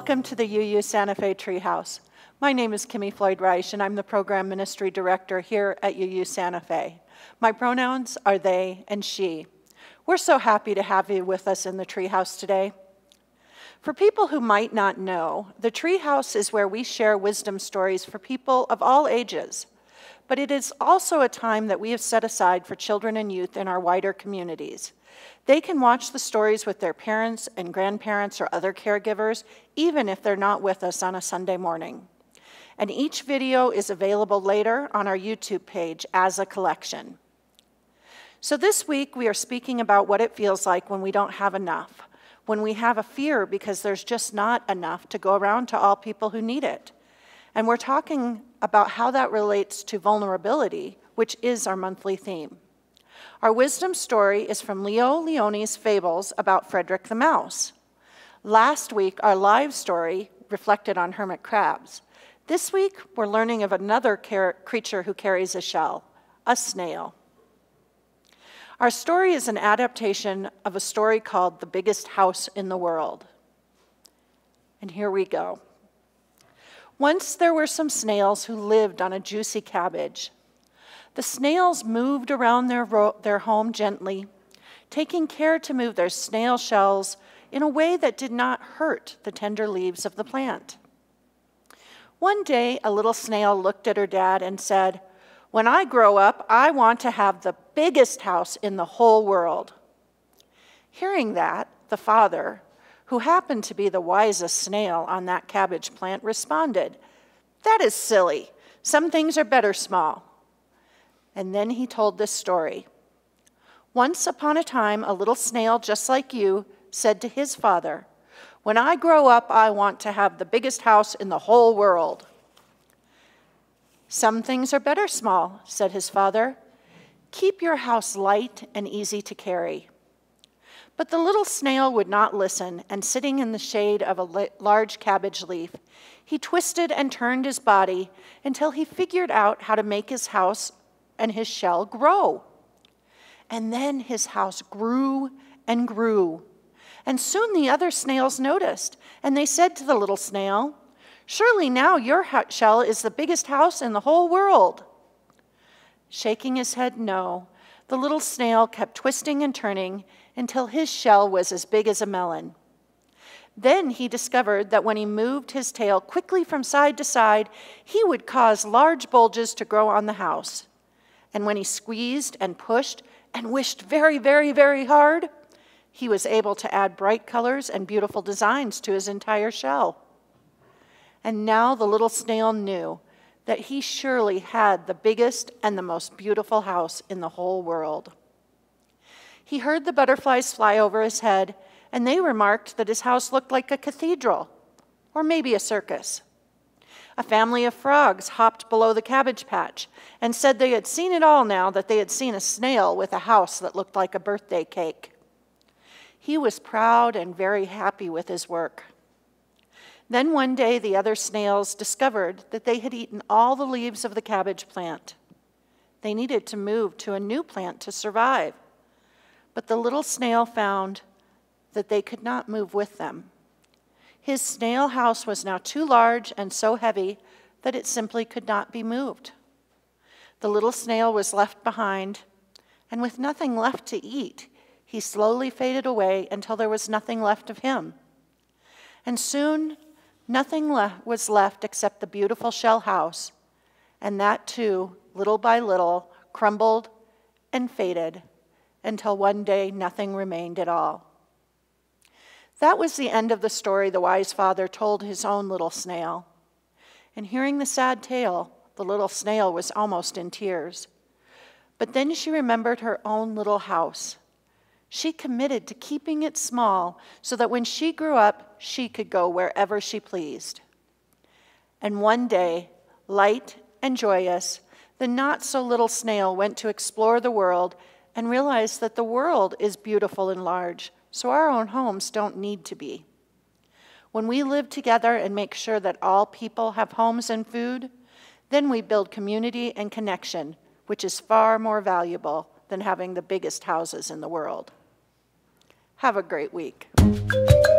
Welcome to the UU Santa Fe Treehouse. My name is Kimi Floyd-Reich, and I'm the Program Ministry Director here at UU Santa Fe. My pronouns are they and she. We're so happy to have you with us in the Treehouse today. For people who might not know, the Treehouse is where we share wisdom stories for people of all ages. But it is also a time that we have set aside for children and youth in our wider communities. They can watch the stories with their parents and grandparents or other caregivers, even if they're not with us on a Sunday morning. And each video is available later on our YouTube page as a collection. So this week we are speaking about what it feels like when we don't have enough, when we have a fear because there's just not enough to go around to all people who need it. And we're talking about how that relates to vulnerability, which is our monthly theme. Our wisdom story is from Leo Leone's Fables about Frederick the Mouse. Last week, our live story reflected on hermit crabs. This week, we're learning of another creature who carries a shell, a snail. Our story is an adaptation of a story called The Biggest House in the World. And here we go. Once there were some snails who lived on a juicy cabbage. The snails moved around their home gently, taking care to move their snail shells in a way that did not hurt the tender leaves of the plant. One day, a little snail looked at her dad and said, "When I grow up, I want to have the biggest house in the whole world." Hearing that, the father, who happened to be the wisest snail on that cabbage plant, responded, "That is silly. Some things are better small." And then he told this story. Once upon a time, a little snail just like you said to his father, "When I grow up, I want to have the biggest house in the whole world." "Some things are better small," said his father. "Keep your house light and easy to carry." But the little snail would not listen, and sitting in the shade of a large cabbage leaf, he twisted and turned his body until he figured out how to make his house and his shell grow. And then his house grew and grew. And soon the other snails noticed, and they said to the little snail, "Surely now your shell is the biggest house in the whole world." Shaking his head no, the little snail kept twisting and turning until his shell was as big as a melon. Then he discovered that when he moved his tail quickly from side to side, he would cause large bulges to grow on the house. And when he squeezed and pushed and wished very, very, very hard, he was able to add bright colors and beautiful designs to his entire shell. And now the little snail knew that he surely had the biggest and the most beautiful house in the whole world. He heard the butterflies fly over his head, and they remarked that his house looked like a cathedral, or maybe a circus. A family of frogs hopped below the cabbage patch and said they had seen it all now that they had seen a snail with a house that looked like a birthday cake. He was proud and very happy with his work. Then one day the other snails discovered that they had eaten all the leaves of the cabbage plant. They needed to move to a new plant to survive. But the little snail found that they could not move with them. His snail house was now too large and so heavy that it simply could not be moved. The little snail was left behind, and with nothing left to eat, he slowly faded away until there was nothing left of him. And soon, nothing was left except the beautiful shell house, and that too, little by little, crumbled and faded until one day nothing remained at all. That was the end of the story the wise father told his own little snail. And hearing the sad tale, the little snail was almost in tears. But then she remembered her own little house. She committed to keeping it small so that when she grew up, she could go wherever she pleased. And one day, light and joyous, the not-so-little snail went to explore the world and realized that the world is beautiful and large, so our own homes don't need to be. When we live together and make sure that all people have homes and food, then we build community and connection, which is far more valuable than having the biggest houses in the world. Have a great week.